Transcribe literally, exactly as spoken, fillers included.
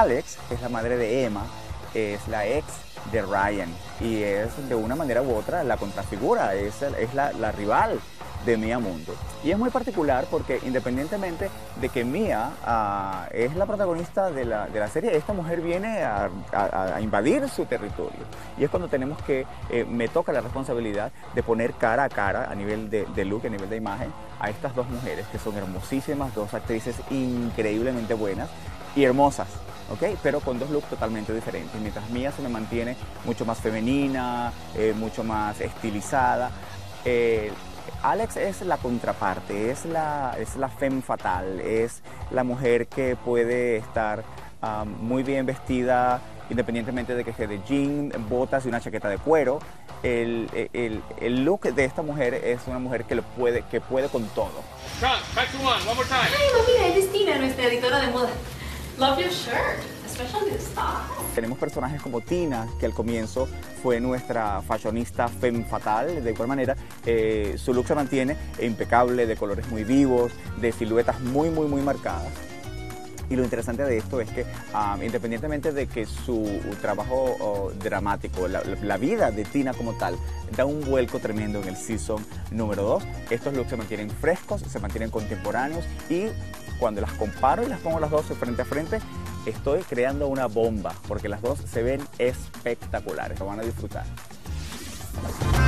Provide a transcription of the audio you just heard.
Alex, que es la madre de Emma, es la ex de Ryan y es de una manera u otra la contrafigura, es, es la, la rival de Mia Mundo. Y es muy particular porque independientemente de que Mia uh, es la protagonista de la, de la serie, esta mujer viene a, a, a invadir su territorio. Y es cuando tenemos que, eh, me toca la responsabilidad de poner cara a cara a nivel de, de look, a nivel de imagen, a estas dos mujeres que son hermosísimas, dos actrices increíblemente buenas y hermosas. ¿Okay? Pero con dos looks totalmente diferentes. Mientras Mia se me mantiene mucho más femenina, eh, mucho más estilizada, eh, Alex es la contraparte, es la, es la femme fatal, es la mujer que puede estar um, muy bien vestida independientemente de que sea de jean, botas y una chaqueta de cuero. El, el, el look de esta mujer es una mujer que, lo puede, que puede con todo. Cut, back to one, one more time. Ay, mira, es Tina, nuestra editora de moda. Love your shirt, especially the style. Tenemos personajes como Tina, que al comienzo fue nuestra fashionista femme fatal. De igual manera, eh, su look se mantiene impecable, de colores muy vivos, de siluetas muy, muy, muy marcadas. Y lo interesante de esto es que, um, independientemente de que su trabajo oh, dramático, la, la vida de Tina como tal, da un vuelco tremendo en el season número dos, estos looks se mantienen frescos, se mantienen contemporáneos y cuando las comparo y las pongo las dos frente a frente, estoy creando una bomba porque las dos se ven espectaculares, lo van a disfrutar.